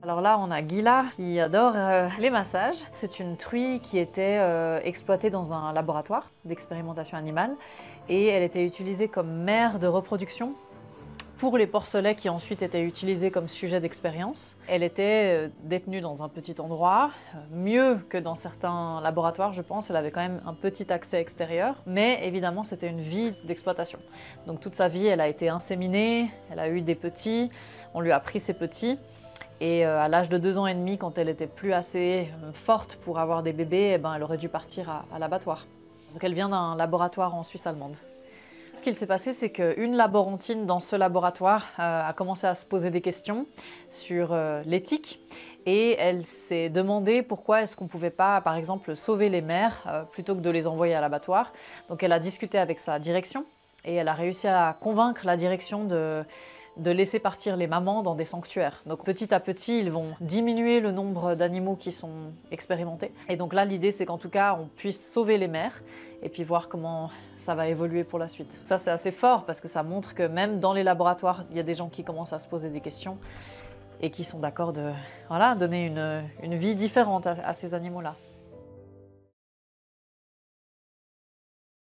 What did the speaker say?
Alors là, on a Gila qui adore les massages. C'est une truie qui était exploitée dans un laboratoire d'expérimentation animale et elle était utilisée comme mère de reproduction pour les porcelets qui ensuite étaient utilisés comme sujet d'expérience. Elle était détenue dans un petit endroit, mieux que dans certains laboratoires je pense, elle avait quand même un petit accès extérieur, mais évidemment c'était une vie d'exploitation. Donc toute sa vie elle a été inséminée, elle a eu des petits, on lui a pris ses petits, et à l'âge de 2 ans et demi, quand elle était plus assez forte pour avoir des bébés, eh ben, elle aurait dû partir à l'abattoir. Donc elle vient d'un laboratoire en Suisse allemande. Ce qu'il s'est passé, c'est qu'une laborantine dans ce laboratoire a commencé à se poser des questions sur l'éthique et elle s'est demandé pourquoi est-ce qu'on ne pouvait pas, par exemple, sauver les mères plutôt que de les envoyer à l'abattoir. Donc elle a discuté avec sa direction et elle a réussi à convaincre la direction de laisser partir les mamans dans des sanctuaires. Donc petit à petit, ils vont diminuer le nombre d'animaux qui sont expérimentés. Et donc là, l'idée, c'est qu'en tout cas, on puisse sauver les mères et puis voir comment ça va évoluer pour la suite. Ça, c'est assez fort parce que ça montre que même dans les laboratoires, il y a des gens qui commencent à se poser des questions et qui sont d'accord de donner une vie différente à ces animaux-là.